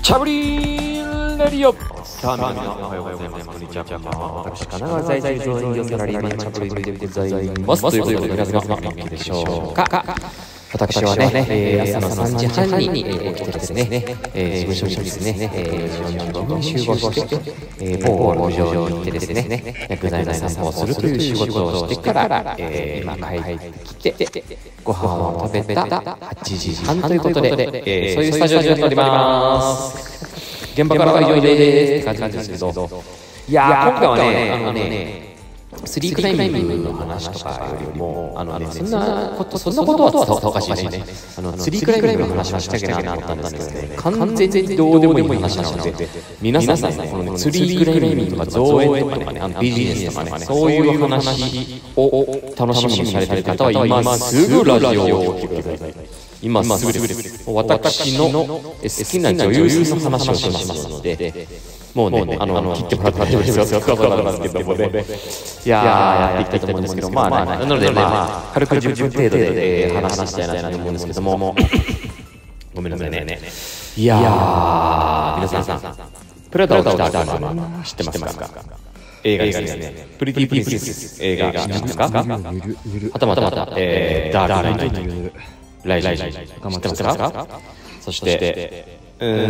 チャブリーレディオ。さあ皆さんおはようございます。こんにちは。私神奈川在住上演業サラリーマンチャブリーでございます。ということで皆さんお元気でしょうか。私はね、朝の3時半に起きてですね、事務所にですね、45分集合して、某路上に行ってですね、薬剤の散歩をするという仕事をしてから、今帰ってきて、ご飯を食べた8時半ということで、そういうスタジオになっております。現場からは以上でーすって感じですけど、いやー、今回はね、スリークライミングの話とかよりも、そんなことはおかしいね。スリークライミングの話はしたっけなと思ったんですけどね、完全にどうでもいい話なので、皆さんね、このスリークライミングとか造園とかね、ビジネスとかね、そういう話を楽しみにされている方は今すぐラジオをお聞きください。今すぐです。私の好きな女優さんの話をしますので、もうね、切ってもらって大丈夫ですよ。そうなんですけどもね。いやー、やっていきたいと思うんですけど、なので軽く10分程度で話したいなと思うんですけども、ごめんなさいね。いやー、皆さん、プラダを着た悪魔知ってますか？映画ですね。プリティプリンセス映画知ってますか？はたまた、ダークナイト。ライジ知ってますか？そして、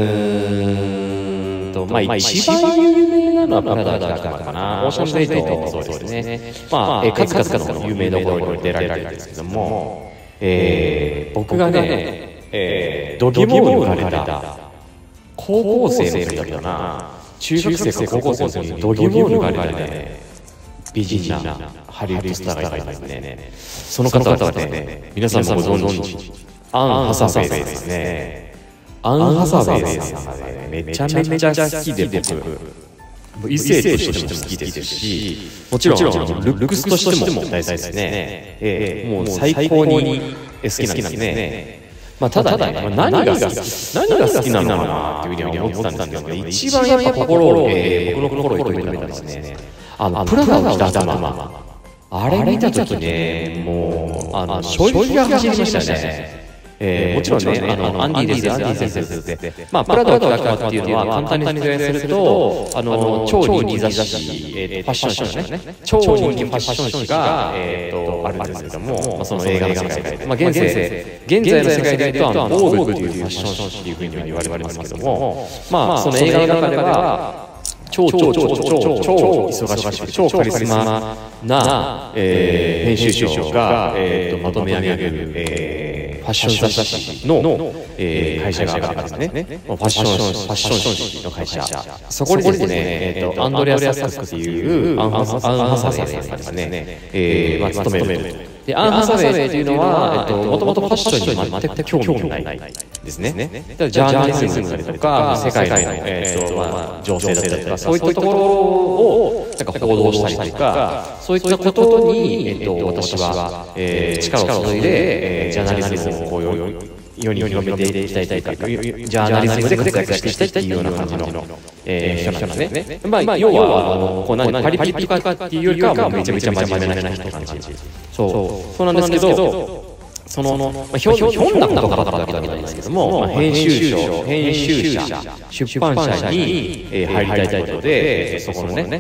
一番有名なのはプラダだったかな。オーシャンズ8もそうですね。数々の有名なところに出られてるんですけども、僕がね、度肝を抜かれた高校生の時だったな。中学生か高校生の時に度肝を抜かれたね、美人なハリウッドスターがいますね。その方はね、皆さんもご存知、アン・ハサウェイですね。アン・ハサウェイさんがね、めちゃめちゃ好きで僕、異性としても好きですし、もちろんルックスとしても大好きですね。もう最高に好きなんですね。ただね、何が好きなのかなっていうふうに思ってたんですけど、一番やっぱ僕の心を射止めたのはですね、プラダを着た頭、あれ見たときね、もう衝撃が走りましたね。もちろんね、アンディ先生って、プラダを着た頭っていうのは簡単に説明すると、超人気雑誌、ファッション誌ね、超人気ファッション誌があるんですけども、その映画の世界で、現在の世界で言うとオーグっていうファッション誌っていうふうに言われますけども、その映画の中では超忙しく超カリスマな編集長がまとめ上げるファッション雑誌の会社があるんですね。ファッション誌の会社。そこにですね、アンドレアス・サックスっていうアン・ハサウェイさんがですね、勤めると。で、アン・ハサウェイというのは、もともとファッションに全く興味がないですね。ジャーナリズムだったりとか、世界の情勢だったりとか、そういったところを報道したりとか、そういったことに私は力を注いで、ジャーナリズムを世に広めていきたいというか、ジャーナリズムで活躍していきたいっていうような感じの人なんですね。要はパリピとかっていうよりかはめちゃめちゃ真面目な人って感じ。そうなんですけど、ひょんなことがあったわけではないんですけども、編集者、出版社に入りたいということで、そこのね、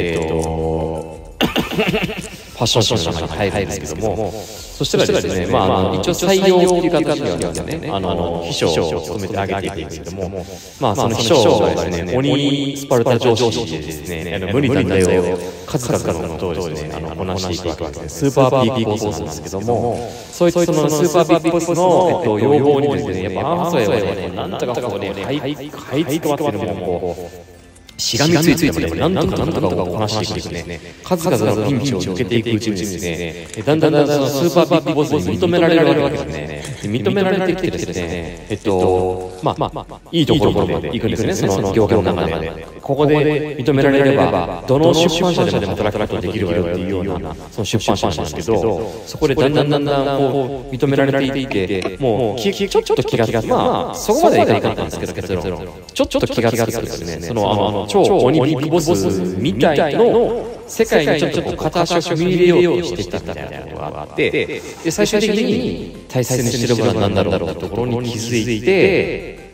ファッション誌の中に入るんですけども、そしたらですね、一応採用っていう形ではね、秘書を務めてあげていくんですけども、その秘書がですね、鬼スパルタ上司でですね、無理難題を数々のことをですね、こなしていくわけですね。スーパービッグボスなんですけども、そういったそのスーパービッグボスの要望にですね、やっぱアン・ハサウェイはね、なんとかこうね、はいつくばってるものをしがみついてもね、なんとかをこなしていくね、数々のピンチを抜けていくうちにですね、だんだんそのスーパービッグボスに認められるわけですね。認められてきてですね、いいところまで行くんですね、その業界の中で。ここで認められれば、どの出版社でも働くことができるわよっていうような、その出版社なんですけど、そこでだんだんこう認められていって、もうちょっと気がつく、そこまでいかなかったんですけど、結論、ちょっと気がつくですね、その超鬼ビッグボスみたいの世界にちょっと片足を踏み入れようとしてきたみたいなことがあって、で最終的に大切にしてるものは何だろうというところに気づいて、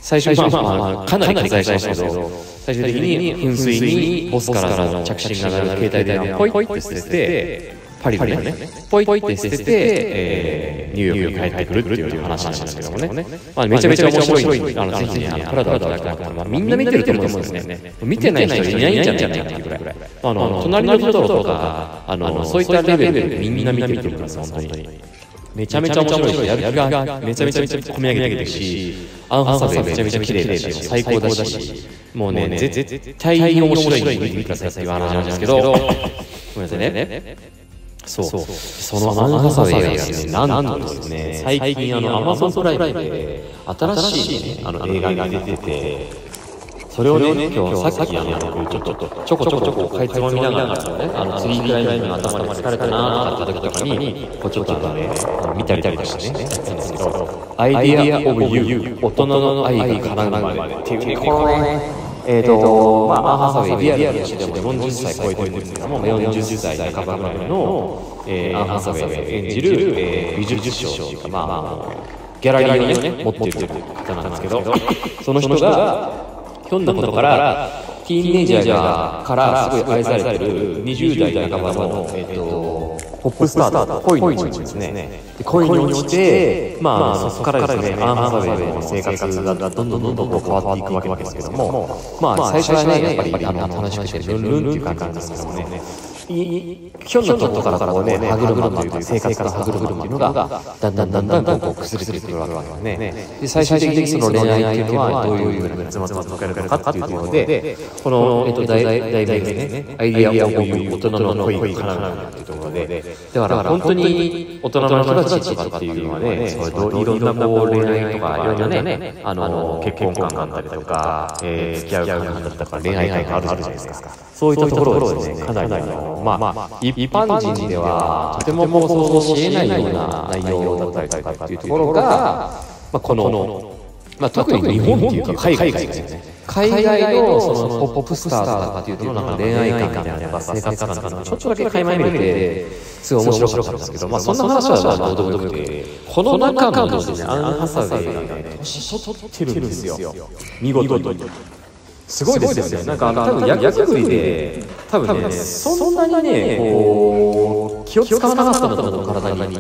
最初にかなり割愛しましたけど、最終的に噴水にボスからの着信が鳴る携帯電話をポイって捨てて、パリでね、ポイって捨てて、ニューヨークに帰ってくるっていう話なんですけどもね。めちゃめちゃ面白い、ぜひね、プラダをいただくみんな見てると思うんですよね。見てない人いないんじゃないかっていうぐらい。隣のトトロとか、そういったレベルでみんな見てるんですよ、本当に。めちゃめちゃ面白いし、やる気がめちゃめちゃ込み上げてるし、アン・ハサウェイめちゃめちゃ綺麗だし、最高だし、もうね、絶対に面白いんで見てくださいっていう話なんですけど、ごめんなさいね。そのアン・ハサウェイがですね、なんとですね、最近Amazon プライムで新しいね、映画が出てて、それをね、今日さっきちょこちょこかいつまみながらね、ツリークライミングの頭で疲れたなーって言った時に、ちょっとね、見たりしてね、やったんですけど、アイディアオブユー、大人の愛が叶うまでっていうね、このね、アン・ハサウェイリアルにしても40歳超えてるんですけども、40歳半ばぐらいのアン・ハサウェイ演じる美術賞というか、ギャラリーをね、持っている方なんですけど、その人が、ひょんなことからティーンネイジャーからすごい愛されてる20代半ばのポップスターと恋に落ちですね。恋に落ちて、そこからですね、アン・ハサウェイの生活がどんどん変わっていくわけですけども、最初はね、やっぱり楽しくてルンルンっていう感じなんですけどもね、ひょんなことからこうね、歯車というか生活から歯車っていうのがだんだんこう崩れてくるわけですね。で、最終的にその恋愛っていうのはどういうふうな結末を迎えるのかっていうところで、この題名ですね、アイディアをいう大人の恋を叶うっていうところで、だから本当に大人の人たちとかっていうのはね、いろんなこう恋愛とかいろんなね、結婚観があったりとか、付き合う感だったりとか恋愛観があるじゃないですか。そういったところをですね、かなり一般人ではとても想像しえないような内容だったりとかっていうところが、この特に日本っていうか海外ですね。海外のそのポップスターとかっていうとなんか恋愛観みたいなのが生活感とかちょっとだけ垣間見れてすごい面白かったんですけど、そんな話はどうでもよくて、この中のですね、アン・ハサウェイがね、年取ってるんですよ。見事に。すごいですよね。なんか多分役作りで多分ね、そんなにね、こう気を使わなかったんだと思う、体に。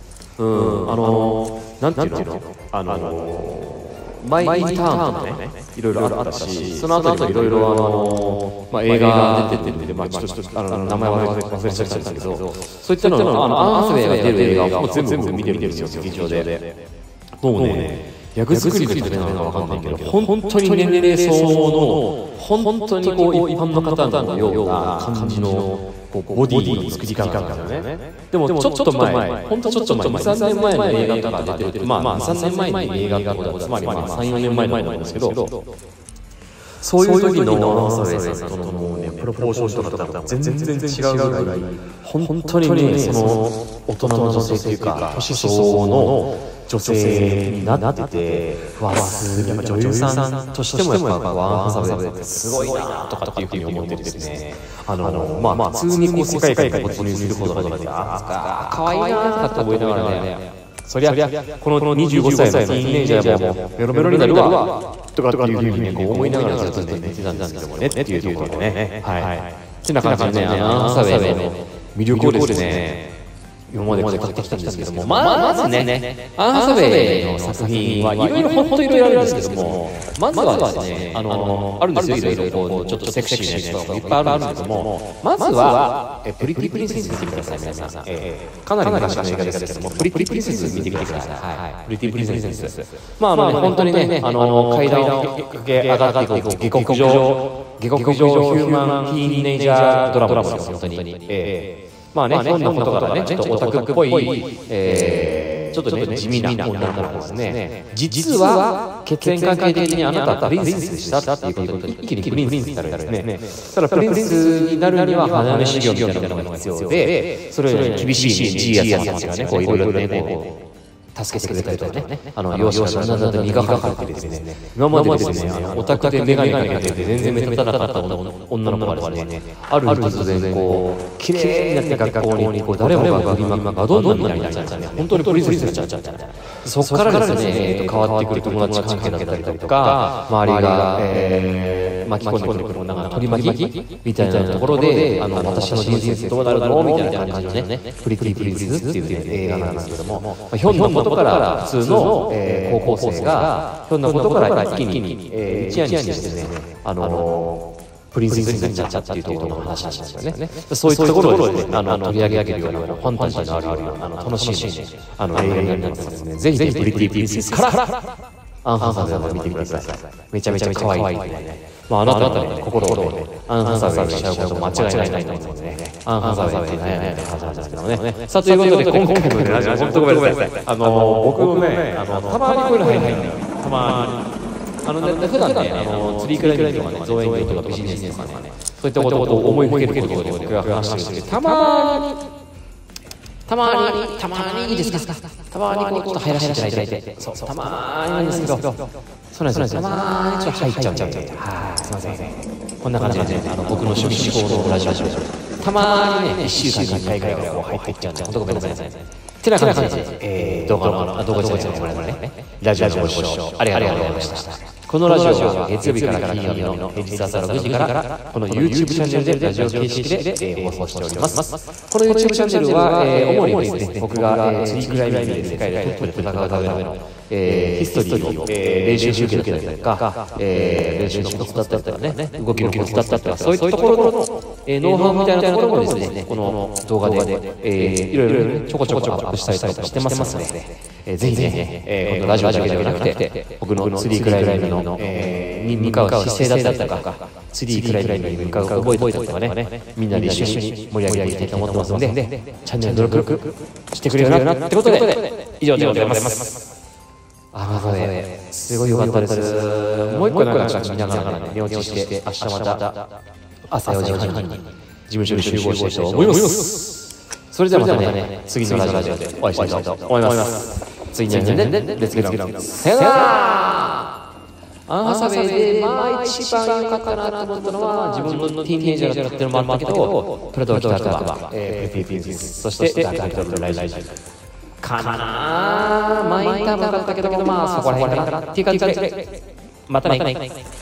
なんていうの、マイターンとかね、いろいろあったし、その後いろいろ映画出てて、ちょっと名前は忘れちゃったんですけど、そういったのアン・ハサウェイが出る映画を全部見てるんですよ、劇場で。もうね、役作りとかなのかわかんないけど、本当に年齢相応の本当にこう一般の方のような感じのボディの作り方なんですよね。でもちょっと前、本当ちょっと前、2、3年前の映画とか出てる、2、3年前に映画とか、つまり3、4年前なんですけど、そういう時のアン・ハサウェイさんとのもうね、プロポーションとかと全然違うぐらい、本当にね、その大人の女性というか、年相応の女性になってて、女優さんとしてもやっぱアン・ハサウェイってすごいなとかっていうふうに思ってですね、普通にこう世界観に没入することができて、可愛いなとかって思いながらね、そりゃこの25歳のティーンネイジャーもメロメロになるわとかっていうふうにね、思いながらずっと寝てたんですけどもねっていうところでね、ってな感じでね、アン・ハサウェイの魅力をですね、今まで語ってきたんですけども、まずね、アン・ハサウェイの作品はいろいろ本当いろいろあるんですけども、まずはですね、あるんですよ、いろいろこうちょっとセクシーなやつとかいっぱいあるんですけども、まずはプリティプリンセス見てください、皆さん。かなり昔の映画ですけども、プリティプリンセス見てみてください。プリティプリンセス。本当にね、階段を駆け上がっていく下克上ヒューマンティーンネイジャードラマですよ、本当に。ひょんなことからね、ちょっとオタクっぽい、ちょっとね、地味な女の子ですね。実は、血縁関係的にあなたはプリンセスでしたっていうことで、一気にプリンセスになるんですね。ただ、プリンセスになるには、花嫁修行みたいなのが必要で、それより厳しいジーヤさんたちがね、こういろいろね、こう、助けてくれたりとかね、容姿がだんだん磨かれてですね、今までですね、オタクでメガネかけて全然目立たなかった女の子がですね、ある日突然こう綺麗になって学校にこう誰もが振りまくマドンナみたいになっちゃうんですね。本当にプリンセスになっちゃうみたいな。 そこからですね、変わってくる友達関係だったりとか、周りが、巻き込んでくるなんか取り巻きみたいなところで、私の人生どうなるのみたいな感じでね、プリティプリンセスっていう映画なんですけども、ひょんなことから普通の高校生がひょんなことから一気に一夜にしてですね、プリンセスになっちゃったっていうところの話なんですよね。そういったところをですね、取り上げるようなファンタジーのあるような楽しい映画になりますので、ぜひプリティプリンセスからアン・ハサウェイを見てください。めちゃめちゃ可愛いのでね、あなたの心をアン・ハサウェイにしちゃうこと間違いないと思うのでね、アン・ハサウェイって何やねんって話なんですけどもね。さあ、ということで今回のラジオ、本当ごめんなさい。僕もね、たまにこういうの入るんだよ。たまに。普段ね、ツリークライミングとかね、造園業とかビジネスとかね、そういったことを思いつけることで僕が話してるんですけど、たまにいいですか、たまにこうちょっと入らせていただいて、そう、たまにいいんですけど、そうなんですよ、たまにちょっと入っちゃう。はい、すいません。こんな感じでね、僕の趣味思考のラジオで、たまにね、1週間に1回ぐらいは入っちゃうんで、本当ごめんなさい。てな感じで、動画じゃないね、ラジオのご視聴ありがとうございました。このラジオは月曜日から金曜日の平日朝6時からこの YouTube チャンネルでラジオ形式で放送しております。この YouTube チャンネルは主にですね、僕がツリークライミングで世界でトップで戦うためのヒストリーを練習集計だったりとか、練習のコツだったりとかね、動きのコツだったりとか、そういったところのノウハウみたいなところもですね、この動画でいろいろちょこちょこアップしたりとかしてますので、ぜひね、このラジオだけではなくて、僕のツリークライミングに向かう姿勢だったりとか、ツリークライミングに向かう覚えだったりとかね、みんなで一緒に盛り上げていきたいと思ってますので、チャンネル登録してくれるなってことで、以上でございます。すごい良かったです。もう一個なんか見ながらね、寝落ちして、明日また朝4時半に事務所に集合したいと思います。それではまたね、次のラジオでお会いしたいと思います。次にね、レッツゲット。さよなら。アン・ハサウェイで一番良かったなと思ったのは、自分のティーンエイジャーだったのもあったけど、トレドキタとか、そしてダークトルライジかなぁ。マインターも良かったけど、まあそこら辺かなっていう感じで、またね。